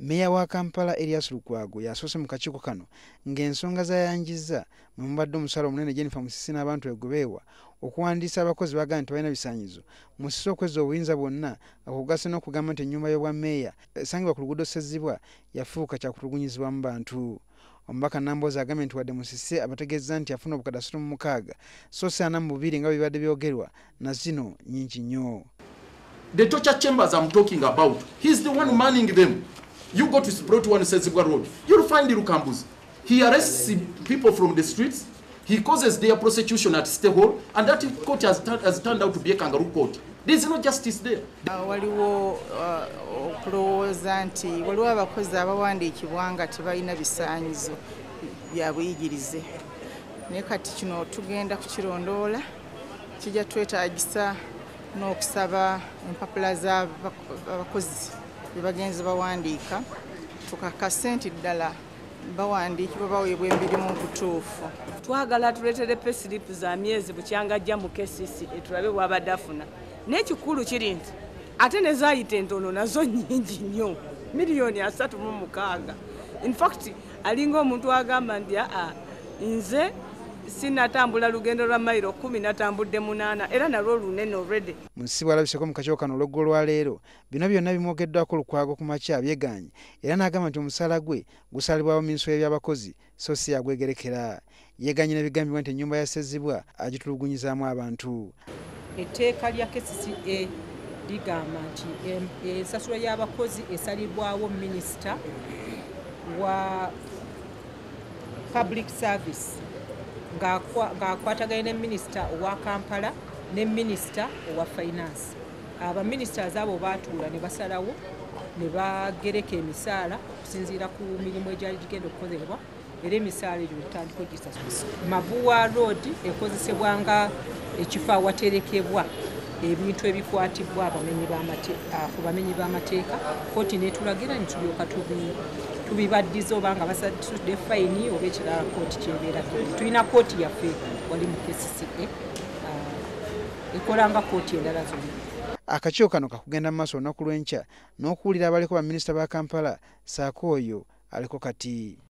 Meeya wa Kampala Erias Lukwago yasoose mu kakiiko kano ng'ensonga zayanjizza mwe mubadde omusaala omunene Jennifer Musisi n'abantu egobeewa okuwandiisa abakozi bagamba nti balina bisaanyizo. Musisi okwezza obuyinza bwonna okugasa n'okugamba nti ennyumba y'obwammeeya esangibwa ku luguudo Ssezzibwa yafuuka kyakutulugunyizibwa mu bantu. Omubaka Nambooze agambye nti wadde Musisi abategeezza nti afuna obukadde 36 so 42 nga bibadde byogerwa na zino nnyingi nnyo. The torture chambers I'm talking about, he's the one manning them. You go to Sprout One Sezibwa Road, you'll find Lukambuzi. He arrests people from the streets, he causes their prosecution at State Hall, and that court has turned out to be a kangaroo court. There is no justice there. Waliwo okulowooza nti waliwo abakozi abawandiikibwa nga tebalina bisaanyizo bya buyigirize. Naye kati kino tugenda kukirondoola, kijja twetaagisa n'okusaba empapula z'abakozi be bagenzi bawandiika tukakase nti ddala bawandiikibwa baweebwa emirimu mu butuufu. Twagala tuleetere payslip za myezi bukyanga ajja mu KCCA tulabe bw'abadde afuna. N'ekikulu kiri nti ate ne zaayita entono nazo nnyingi nnyo, miliyoni 36. In fact alinga omuntu agamba nti nze sinatambula lugendo lwa mayiro 10 natambudde 8 era nalwo lunene already. Musisi balabiseeko mu kakiiko kano olwaleero bino byonna bimwogeddwako Lukwago ku makya byeganye era n'agamba nti omusaala gwe gusalibwawo minisitule y'ebyabakozi so si yagwegerekera. Yeganye n'ebigambibwa nti ennyumba ya Ssezzibwa agitulugunyizaamu abantu. Etteeka lya KCCA ligamba nti ensasula y'abakozi esalibwawo minisita wa public service ng'akwataganye ne minisita owa Kampala ne minisita owa finance. Abaminisita abo baatuula ne basalawo ne bagereka emisaala okusinziira ku mirimu egyali gigenda okukozesebwa era emisaala egyo etandika ogisasulisa. Mabuwa Road ekozesebwa nga ekifo awaterekebwa ebintu ebikwatibwa ku bamenyi b'amateeka. Kooti n'etulagira ne tulyoka tubibaddiza oba nga basatudde fayini oba ekirala kooti kyebeera. Tulina kooti yaffe wali mu KCCA ekolanga kooti endala zonna. Akakiiko kano kakugenda mu maaso olunaku lw'enkya n'okuwulira abaliko baminisita ba Kampala saako oyo aliko kati.